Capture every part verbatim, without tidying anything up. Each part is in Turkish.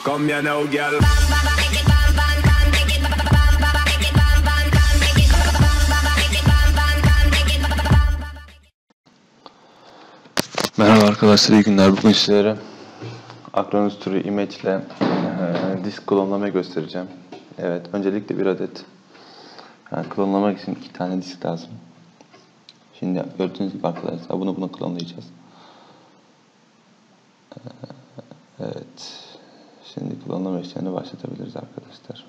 Come here now, girl. Merhaba arkadaşlar, iyi günler. Bugün sizlere Acronis True Image ile e, disk klonlamayı göstereceğim. Evet, öncelikle bir adet yani klonlamak için iki tane disk lazım. Şimdi gördüğünüz gibi arkadaşlar bunu bunu klonlayacağız. Evet, şimdi klonlama işlemini başlatabiliriz arkadaşlar.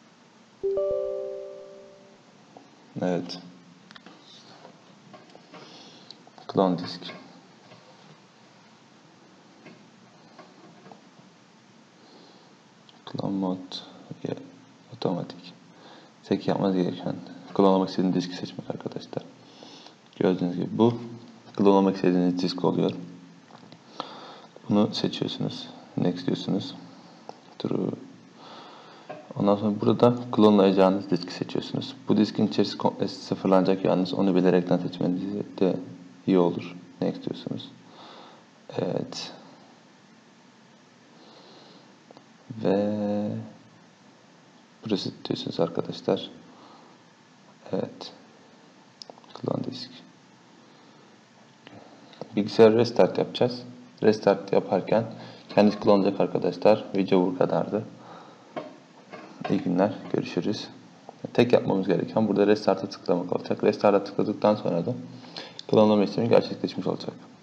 Evet, klon disk. Klon mod otomatik. Tek yapmanız gereken klonlamak istediğiniz diski seçmek arkadaşlar. Gördüğünüz gibi bu klonlamak istediğiniz disk oluyor. Bunu seçiyorsunuz. Next diyorsunuz. True. Ondan sonra burada klonlayacağınız diski seçiyorsunuz. Bu diskin içerisi komple sıfırlanacak yalnız. Onu bilerekten seçmeniz de iyi olur. Next diyorsunuz. Evet. Ve proceed diyorsunuz arkadaşlar. Evet. Klon disk. Bilgisayar restart yapacağız. Restart yaparken kendisi klonlayacak arkadaşlar. Video bu kadardı. İyi günler. Görüşürüz. Tek yapmamız gereken burada restart'a tıklamak olacak. Restart'a tıkladıktan sonra da klonlama işlemi gerçekleşmiş olacak.